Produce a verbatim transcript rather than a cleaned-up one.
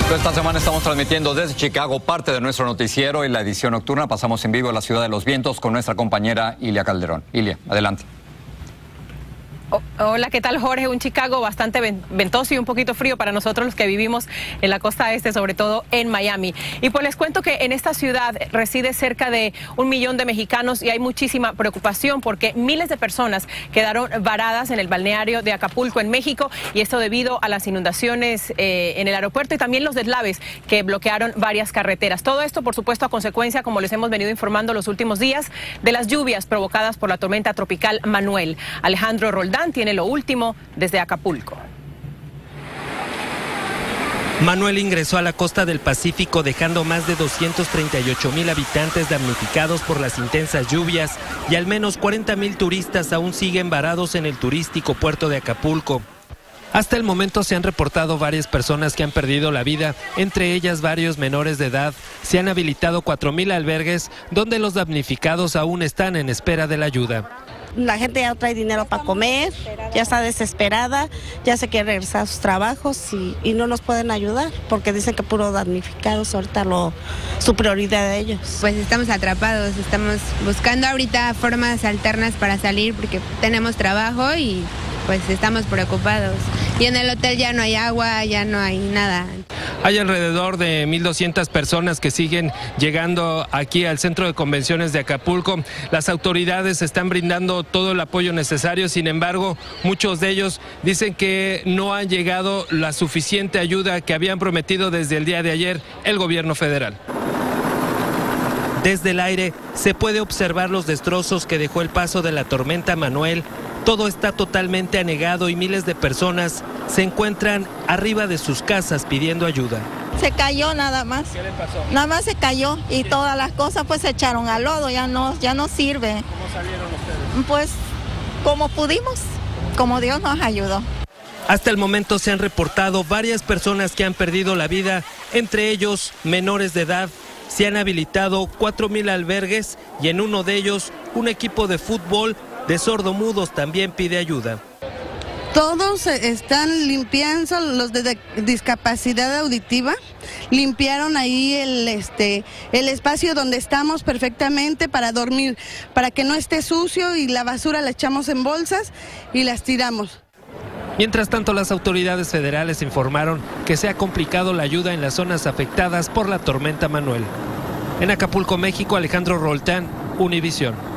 Esta semana estamos transmitiendo desde Chicago parte de nuestro noticiero y la edición nocturna. Pasamos en vivo a la Ciudad de los Vientos con nuestra compañera Ilia Calderón. Ilia, adelante. Hola, ¿qué tal, Jorge? Un Chicago bastante ventoso y un poquito frío para nosotros los que vivimos en la costa este, sobre todo en Miami. Y pues les cuento que en esta ciudad reside cerca de un millón de mexicanos y hay muchísima preocupación porque miles de personas quedaron varadas en el balneario de Acapulco, en México, y esto debido a las inundaciones eh, en el aeropuerto y también los deslaves que bloquearon varias carreteras. Todo esto, por supuesto, a consecuencia, como les hemos venido informando los últimos días, de las lluvias provocadas por la tormenta tropical Manuel. Alejandro Roldán tiene lo último desde Acapulco. Manuel ingresó a la costa del Pacífico dejando más de doscientos treinta y ocho mil habitantes damnificados por las intensas lluvias y al menos cuarenta mil turistas aún siguen varados en el turístico puerto de Acapulco. Hasta el momento se han reportado varias personas que han perdido la vida, entre ellas varios menores de edad. Se han habilitado cuatro mil albergues donde los damnificados aún están en espera de la ayuda. La gente ya no trae dinero para comer, ya está desesperada, ya se quiere regresar a sus trabajos y, y no nos pueden ayudar porque dicen que puro damnificados, ahorita lo, su prioridad de ellos. Pues estamos atrapados, estamos buscando ahorita formas alternas para salir porque tenemos trabajo y pues estamos preocupados. Y en el hotel ya no hay agua, ya no hay nada. Hay alrededor de mil doscientas personas que siguen llegando aquí al centro de convenciones de Acapulco. Las autoridades están brindando todo el apoyo necesario, sin embargo, muchos de ellos dicen que no ha llegado la suficiente ayuda que habían prometido desde el día de ayer el gobierno federal. Desde el aire se puede observar los destrozos que dejó el paso de la tormenta Manuel. Todo está totalmente anegado y miles de personas se encuentran arriba de sus casas pidiendo ayuda. Se cayó nada más. ¿Qué le pasó? Nada más se cayó y todas las cosas pues se echaron al lodo, ya no, ya no sirve. ¿Cómo salieron ustedes? Pues como pudimos, como Dios nos ayudó. Hasta el momento se han reportado varias personas que han perdido la vida, entre ellos menores de edad. Se han habilitado cuatro mil albergues y en uno de ellos un equipo de fútbol de sordomudos también pide ayuda. Todos están limpiando, los de discapacidad auditiva, limpiaron ahí el, este, el espacio donde estamos perfectamente para dormir, para que no esté sucio y la basura la echamos en bolsas y las tiramos. Mientras tanto, las autoridades federales informaron que se ha complicado la ayuda en las zonas afectadas por la tormenta Manuel. En Acapulco, México, Alejandro Roldán, Univisión.